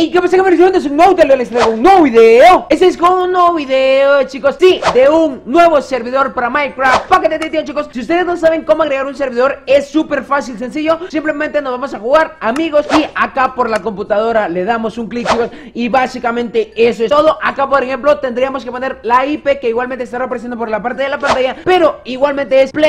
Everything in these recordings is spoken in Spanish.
¿Y qué pasa, que es un nuevo video? Les traigo un nuevo video. Ese es con un nuevo video, chicos. Sí, de un nuevo servidor para Minecraft Pocket Edition, chicos. Si ustedes no saben cómo agregar un servidor, es súper fácil, sencillo. Simplemente nos vamos a jugar, amigos, y acá por la computadora le damos un clic, chicos, y básicamente eso es todo. Acá, por ejemplo, tendríamos que poner la IP, que igualmente estará apareciendo por la parte de la pantalla, pero igualmente es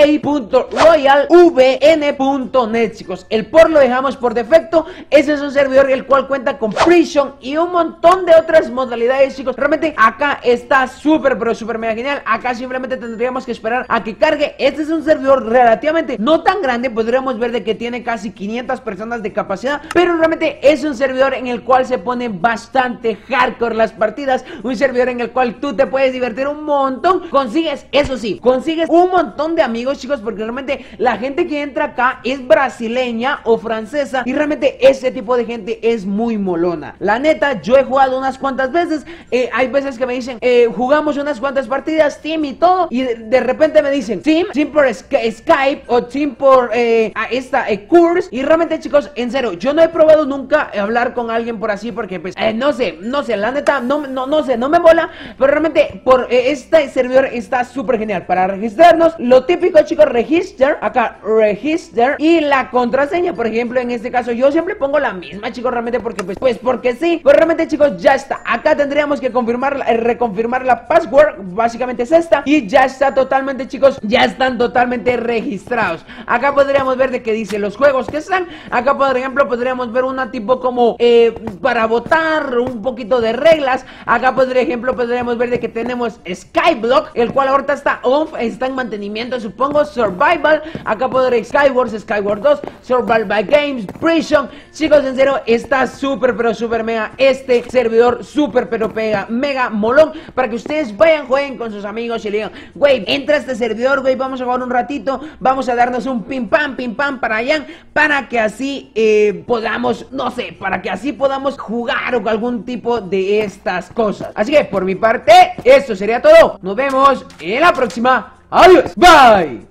play.royalvn.net, chicos. El por lo dejamos por defecto. Ese es un servidor el cual cuenta con Prison y un montón de otras modalidades, chicos. Realmente acá está súper, pero súper mega genial. Acá simplemente tendríamos que esperar a que cargue. Este es un servidor relativamente no tan grande. Podríamos ver de que tiene casi 500 personas de capacidad, pero realmente es un servidor en el cual se pone bastante hardcore las partidas. Un servidor en el cual tú te puedes divertir un montón. Consigues, eso sí, consigues un montón de amigos, chicos, porque realmente la gente que entra acá es brasileña o francesa, y realmente ese tipo de gente es muy molona. La neta, yo he jugado unas cuantas veces. Hay veces que me dicen, jugamos unas cuantas partidas, team y todo, y de repente me dicen team por Skype o team por Curse. Y realmente, chicos, en serio, yo no he probado nunca hablar con alguien por así, porque pues no sé, la neta, no sé, no me mola. Pero realmente por este servidor está súper genial. Para registrarnos, lo típico, chicos, register, acá register, y la contraseña, por ejemplo, en este caso yo siempre pongo la misma, chicos, realmente porque pues porque sí. Pero realmente, chicos, ya está. Acá tendríamos que confirmar, reconfirmar la password. Básicamente es esta, y ya está totalmente, chicos, ya están totalmente registrados. Acá podríamos ver de qué dice los juegos que están. Acá, por ejemplo, podríamos ver una tipo como para votar, un poquito de reglas. Acá, por ejemplo, podríamos ver de que tenemos Skyblock, el cual ahorita está off, está en mantenimiento, supongo. Survival, acá podré Skywars, Skyward 2, Survival by Games, Prison. Chicos, en serio, está súper, pero súper mega este servidor, súper, pero mega molón, para que ustedes vayan, jueguen con sus amigos y le digan, güey, entra a este servidor, güey, vamos a jugar un ratito, vamos a darnos un pim pam para allá, para que así podamos, no sé, para que así podamos jugar o algún tipo de estas cosas. Así que por mi parte, eso sería todo. Nos vemos en la próxima. Adiós, bye.